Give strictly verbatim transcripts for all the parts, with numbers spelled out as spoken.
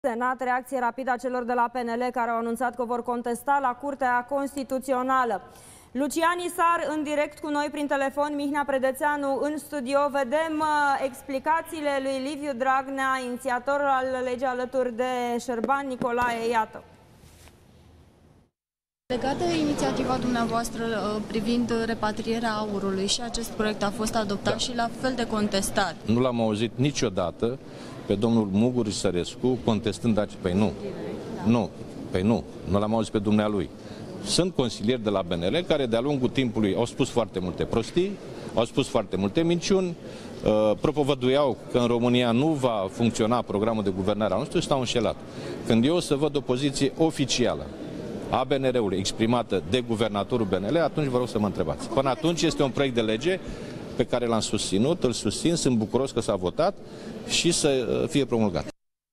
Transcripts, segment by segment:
Senat, reacție rapidă a celor de la P N L care au anunțat că vor contesta la Curtea Constituțională. Lucian Isar în direct cu noi prin telefon, Mihnea Predețeanu în studio. Vedem uh, explicațiile lui Liviu Dragnea, inițiator al legii alături de Șerban Nicolae. Iată. Legat de inițiativa dumneavoastră privind repatrierea aurului, și acest proiect a fost adoptat, da, și la fel de contestat. Nu l-am auzit niciodată pe domnul Mugur Sărescu contestând acest. Păi nu, nu, păi nu, nu l-am auzit pe dumnealui. Sunt consilieri de la B N L care de-a lungul timpului au spus foarte multe prostii, au spus foarte multe minciuni, uh, propovăduiau că în România nu va funcționa programul de guvernare al nostru și s-au înșelat. Când eu o să văd o poziție oficială a B N R-ului exprimată de guvernatorul B N L, atunci vă rog să mă întrebați. Până atunci este un proiect de lege pe care l-am susținut, îl susțin, sunt bucuros că s-a votat și să fie promulgat.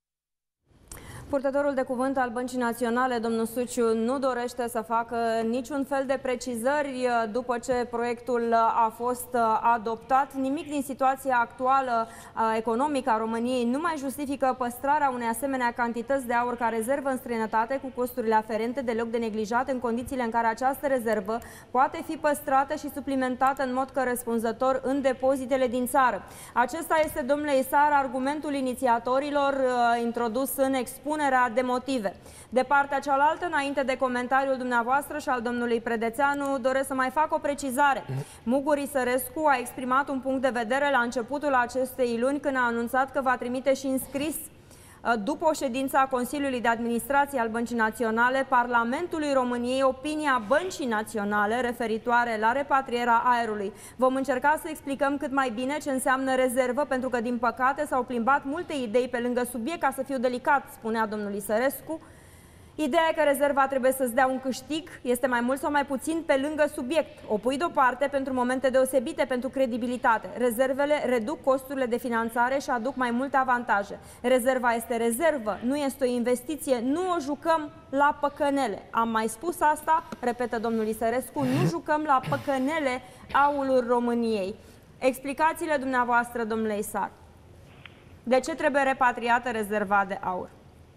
Purtătorul de cuvânt al Băncii Naționale, domnul Suciu, nu dorește să facă niciun fel de precizări după ce proiectul a fost adoptat. Nimic din situația actuală economică a României nu mai justifică păstrarea unei asemenea cantități de aur ca rezervă în străinătate cu costurile aferente deloc de neglijat în condițiile în care această rezervă poate fi păstrată și suplimentată în mod corespunzător în depozitele din țară. Acesta este, domnule Isar, argumentul inițiatorilor introdus în expunere de motive. De partea cealaltă, înainte de comentariul dumneavoastră și al domnului Predețeanu, doresc să mai fac o precizare. Mugur Sărescu a exprimat un punct de vedere la începutul acestei luni când a anunțat că va trimite și înscris după o ședință a Consiliului de Administrație al Băncii Naționale Parlamentului României opinia Băncii Naționale referitoare la repatrierea aerului. Vom încerca să explicăm cât mai bine ce înseamnă rezervă, pentru că, din păcate, s-au plimbat multe idei pe lângă subiect, ca să fiu delicat, spunea domnul Sărescu. Ideea e că rezerva trebuie să-ți dea un câștig, este mai mult sau mai puțin pe lângă subiect. O pui deoparte pentru momente deosebite, pentru credibilitate. Rezervele reduc costurile de finanțare și aduc mai multe avantaje. Rezerva este rezervă, nu este o investiție, nu o jucăm la păcănele. Am mai spus asta, repetă domnul Sărescu, nu jucăm la păcănele aurul României. Explicațiile dumneavoastră, domnule Isar. De ce trebuie repatriată rezerva de aur?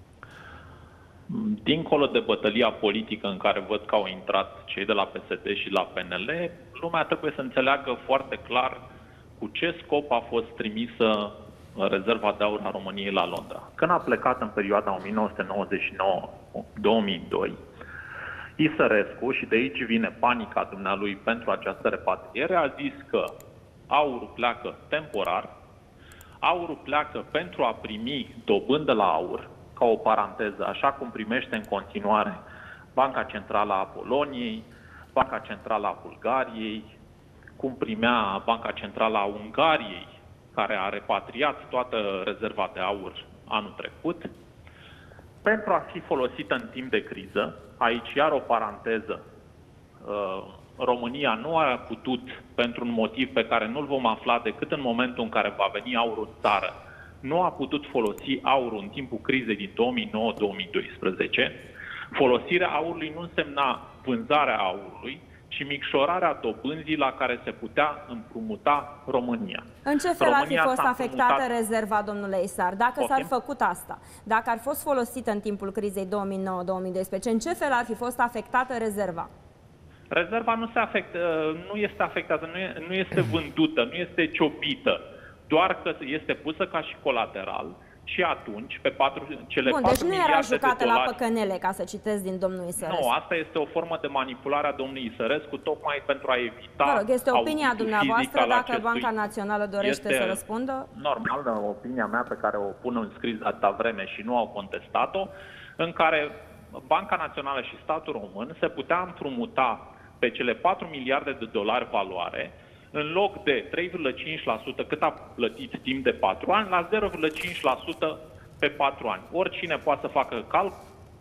Dincolo de bătălia politică în care văd că au intrat cei de la P S D și la P N L, lumea trebuie să înțeleagă foarte clar cu ce scop a fost trimisă rezerva de aur a României la Londra. Când a plecat în perioada o mie nouă sute nouăzeci și nouă - două mii doi, Isărescu, și de aici vine panica dumnealui pentru această repatriere, a zis că aurul pleacă temporar, aurul pleacă pentru a primi dobândă la aur, ca o paranteză, așa cum primește în continuare Banca Centrală a Poloniei, Banca Centrală a Bulgariei, cum primea Banca Centrală a Ungariei, care a repatriat toată rezerva de aur anul trecut, pentru a fi folosită în timp de criză. Aici iar o paranteză, România nu a putut, pentru un motiv pe care nu-l vom afla decât în momentul în care va veni aurul în țară, nu a putut folosi aurul în timpul crizei din două mii nouă - două mii doisprezece. Folosirea aurului nu însemna vânzarea aurului, ci micșorarea dobânzii la care se putea împrumuta România. În ce fel România ar fi fost afectată împrumutat... rezerva, domnule Isar, dacă s-ar făcut asta? Dacă ar fost folosită în timpul crizei două mii nouă - două mii doisprezece, în ce fel ar fi fost afectată rezerva? Rezerva nu, se afectă, nu este afectată, nu este vândută, nu este ciobită, doar că este pusă ca și colateral și atunci pe patru, cele Bun, patru deci nu era jucată de la păcănele, ca să citesc din domnul Isărescu. Nu, asta este o formă de manipulare a domnului Isărescu, tocmai pentru a evita... Mă rog, este opinia dumneavoastră, dacă acestui... Banca Națională dorește este să răspundă? Normal, opinia mea pe care o pun în scris de atâta vreme și nu au contestat-o, în care Banca Națională și statul român se putea împrumuta pe cele patru miliarde de dolari valoare, în loc de trei virgulă cinci la sută cât a plătit timp de patru ani, la zero virgulă cinci la sută pe patru ani. Oricine poate să facă calcul,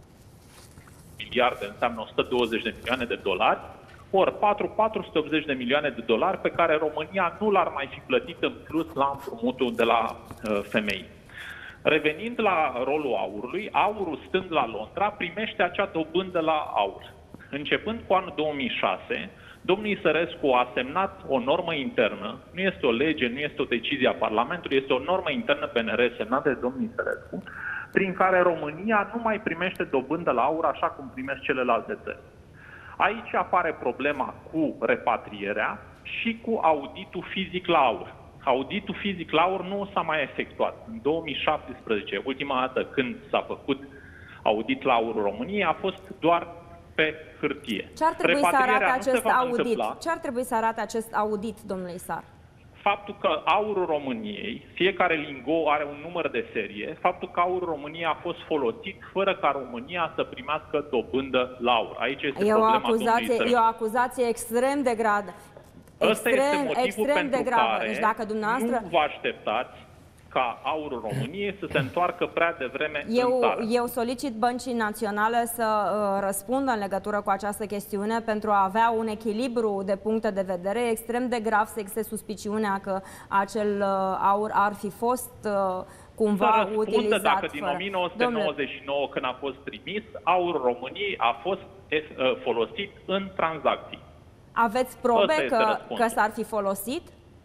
miliarde înseamnă o sută douăzeci de milioane de dolari, ori patru sute optzeci de milioane de dolari pe care România nu l-ar mai fi plătit în plus la împrumutul de la uh, femei. Revenind la rolul aurului, aurul stând la Londra primește acea dobândă la aur. Începând cu anul două mii șase, domnul Isărescu a semnat o normă internă, nu este o lege, nu este o decizie a Parlamentului, este o normă internă P N R semnată de domnul Isărescu, prin care România nu mai primește dobândă la aur așa cum primesc celelalte țări. Aici apare problema cu repatrierea și cu auditul fizic la aur. Auditul fizic la aur nu s-a mai efectuat. În două mii șaptesprezece, ultima dată când s-a făcut audit la aurul României, a fost doar pe hârtie. Ce ar trebui să arate acest audit? Întâmpla. Ce ar trebui să arate acest audit, domnule Isar? Faptul că aurul României, fiecare lingou are un număr de serie, faptul că aurul României a fost folosit fără ca România să primească dobândă la aur. Aici este e o problema acuzație, domnului E o acuzație extrem de gravă. Ăsta este Extrem, motivul extrem pentru de gravă. care Deci dacă dumneavoastră... nu vă așteptați ca aurul României să se întoarcă prea devreme eu, în țară. Eu solicit Băncii Naționale să uh, răspundă în legătură cu această chestiune pentru a avea un echilibru de puncte de vedere. E extrem de grav să existe suspiciunea că acel uh, aur ar fi fost uh, cumva să utilizat. Dacă din fără... o mie nouă sute nouăzeci și nouă, când a fost trimis, aurul României a fost uh, folosit în tranzacții. Aveți probe că, că s-ar fi folosit?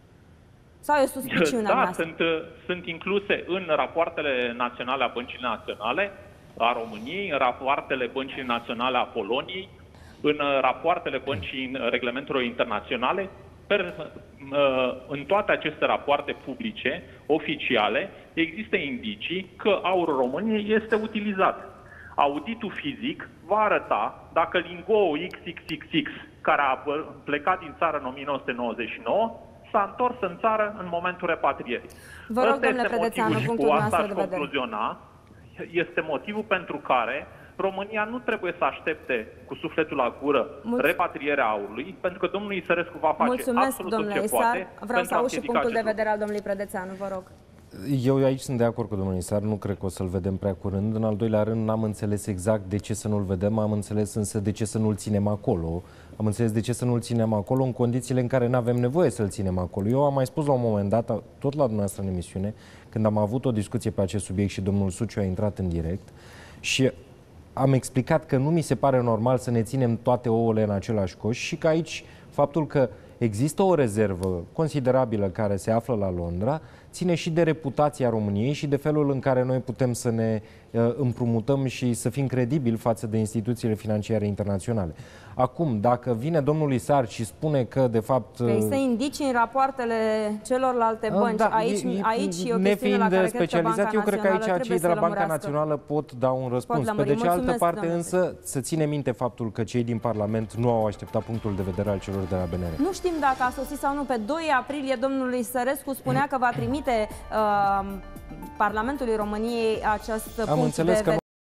Sau e suspiciunea Da, noastră? sunt, sunt incluse în rapoartele naționale a Băncii Naționale a României, în rapoartele Băncii Naționale a Poloniei, în rapoartele Băncii Reglementelor Internaționale. Per, în toate aceste rapoarte publice, oficiale, există indicii că aurul României este utilizat. Auditul fizic va arăta dacă lingou X X X X, care a plecat din țară în o mie nouă sute nouăzeci și nouă, s-a întors în țară în momentul repatrierii. Vă rog, domnule Prădețeanu, punctul noastră de vedere. Concluziona, este motivul pentru care România nu trebuie să aștepte cu sufletul la gură Mulț repatrierea aurului, pentru că domnul Isărescu va face Mulțumesc, absolut domnule tot ce Isar. poate. Vreau să aud și punctul de vedere al domnului Prădețeanu, vă rog. Eu aici sunt de acord cu domnul Isar, nu cred că o să-l vedem prea curând. În al doilea rând, n-am înțeles exact de ce să nu-l vedem, am înțeles însă de ce să nu-l ținem acolo. Am înțeles de ce să nu-l ținem acolo în condițiile în care nu avem nevoie să-l ținem acolo. Eu am mai spus la un moment dat, tot la dumneavoastră în emisiune, când am avut o discuție pe acest subiect și domnul Suciu a intrat în direct și am explicat că nu mi se pare normal să ne ținem toate ouăle în același coș și că aici faptul că există o rezervă considerabilă care se află la Londra ține și de reputația României și de felul în care noi putem să ne uh, împrumutăm și să fim credibili față de instituțiile financiare internaționale. Acum, dacă vine domnul Isar și spune că, de fapt... Că există indicii în rapoartele celorlalte bănci. Da, aici, e, aici e o nefiind la care specializat, eu cred că aici cei de la Banca Națională pot da un răspuns. Pe de cealaltă parte, însă, să ține minte faptul că cei din Parlament nu au așteptat punctul de vedere al celor de la B N R. Nu știm dacă a sosit sau nu. Pe doi aprilie, domnul Isărescu spunea că va trimite uh, Parlamentului României acest punct de vedere.